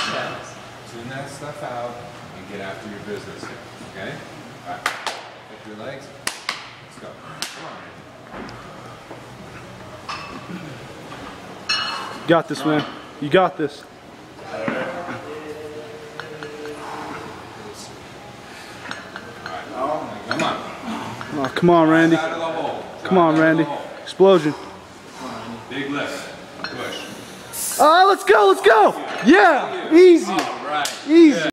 Tune that stuff out and get after your business here. Okay? Alright. Lift your legs. Let's go. Come on, You got this, man. You got this. Come on. Oh, come on, Randy. Out of the hole. Come on, Randy. Explosion. Big lift. Push. Oh, let's go, let's go. Yeah, easy. All right. Easy.